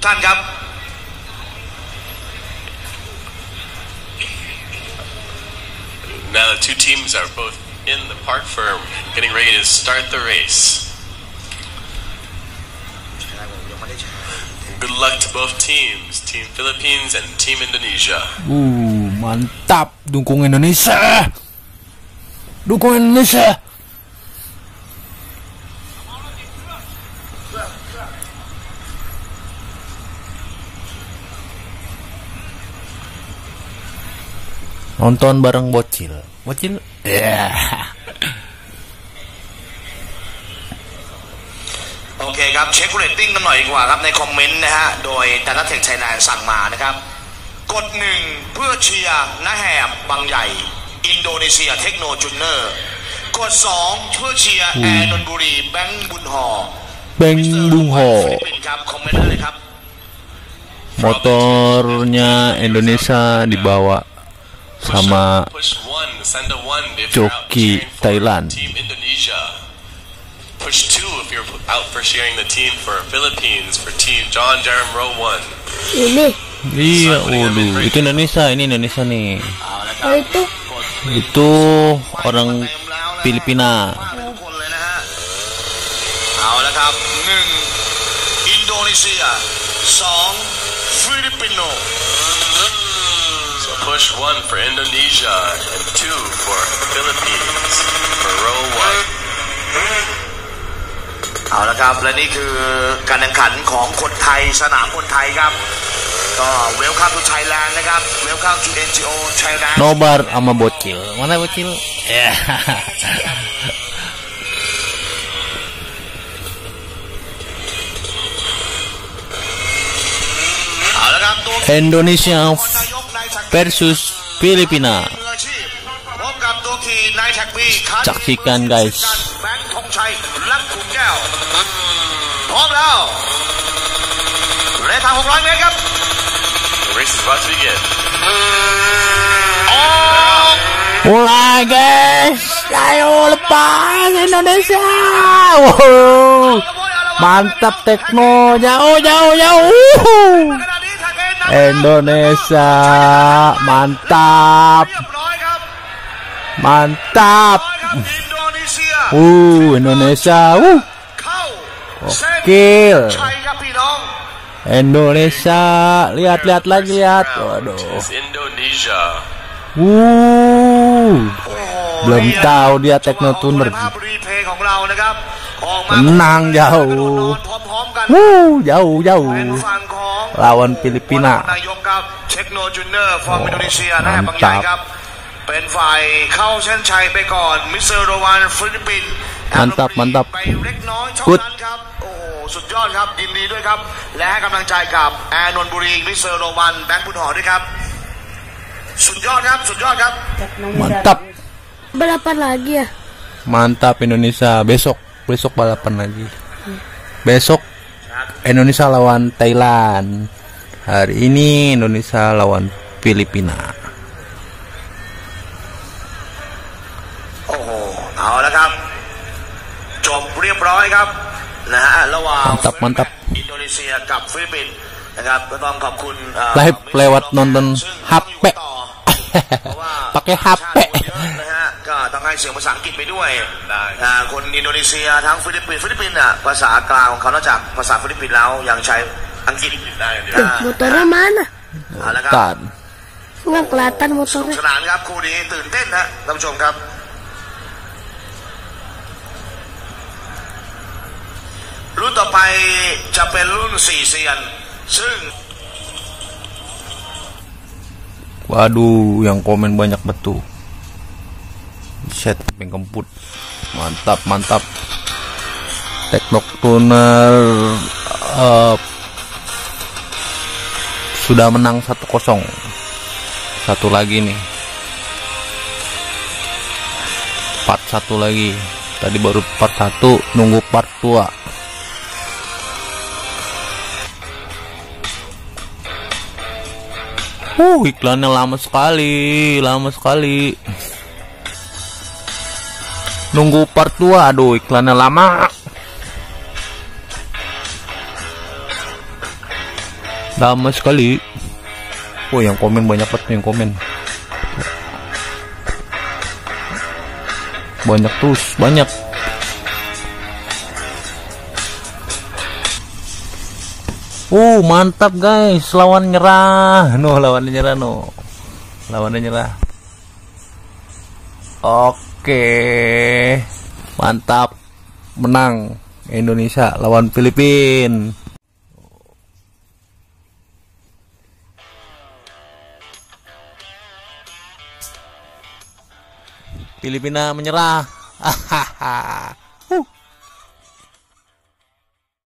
ท่านครับ Now the two teams are both in the park firm, getting ready to start the race. Good luck to both teams, Team Philippines and Team Indonesia. Mantap, dukung Indonesia. Dukung Indonesia. Nonton bareng bocil. Bocil. โอเคครับเช็คเรตติ้งกันหน่อยดีกว่าครับในคอมเมนต์นะฮะโดยแต่ละเทคไทยแลนด์สั่งมานะครับกด1เพื่อเชียร์นะแหบบางใหญ่อินโดนีเซียเทคโนจูเนอร์กด2เพื่อเชียร์แอร์นนทบุรีแบงค์บุญห่อฟิลิปปินส์ครับคอมเมนต์ได้เลยครับ Motornya Indonesia dibawa sama joki Thailand. Push 2 if you're out for sharing the team for Philippines for Team John Jerem Row 1. Ini. Iya, waduh, itu Indonesia, ini Indonesia nih. Oh, itu? Itu orang Filipina. เอาละครับ1อินโดนีเซีย2ฟิลิปปินโน So push 1 for Indonesia and 2 for Philippines for Row 1. เอาละครับและนี่คือการแข่งขันของคนไทยสนามคนไทยครับก็เวลคัมทูไทยแลนด์นะครับเวลคัมทู NGO Thailand Nobar sama bocil. Mana bocil? Indonesia versus Filipina. Saksikan guys. พร้อมแล้วระยะทาง600 เมตรครับ The race is about to begin. Mulai guys. Ayo lepas Indonesia. Wow. Mantap Tekno. Jauh. Indonesia. Mantap. Indonesia. Gokil. Indonesia. Lihat lagi lihat. Waduh. Indonesia. Belum tahu dia Teknotuner. Menang jauh. Jauh. Lawan Filipina. Mantap. เป็นฝ่ายเข้าเส้นชัยไปก่อนมิสเตอร์โรวันฟิลิปปินส์ mantap ไปเล็กน้อยเท่านั้นครับโอ้โหสุดยอดครับยินดีด้วยครับและให้กำลังใจกับแอร์นนทบุรีมิสเตอร์โรวันแบงค์บุญห่อด้วยครับสุดยอดครับ mantap Balapan lagi ya? Mantap Indonesia. Besok balapan lagi. Besok Indonesia lawan Thailand. Hari ini Indonesia lawan Filipina. โอ้โหเอาละครับจบเรียบร้อยครับนะฮะระหว่าง mantap อินโดนีเซียกับฟิลิปปินส์นะครับก็ต้องขอบคุณ live lewat nonton HP pakai HP นะฮะก็ต้องให้เสียงภาษาอังกฤษไปด้วยคนอินโดนีเซียทั้งฟิลิปปินส์อ่ะภาษากลางของเขานอกจากภาษาฟิลิปปินส์แล้วยังใช้อังกฤษได้ Motornya mana? เอาละครับ Nggak kelihatan สนุก motornya. สนานครับคู่นี้ตื่นเต้นนะท่านผู้ชมครับรุ่นต่อไปจะเป็นรุ่น4 เซียนซึ่ง Waduh, yang komen banyak betul. Set pengkemput. Mantap. Teknotuner sudah menang 1-0. Satu lagi nih. Part 1 lagi. Tadi baru part 1, nunggu part 2. Iklannya lama sekali. Nunggu part 2, aduh iklannya lama. Lama sekali. Oh, yang komen banyak banget, yang komen. Banyak terus, banyak. Mantap guys, lawan nyerah. Lawannya nyerah Lawannya nyerah. Oke. Mantap. Menang Indonesia lawan Filipina. Filipina menyerah. Hahaha.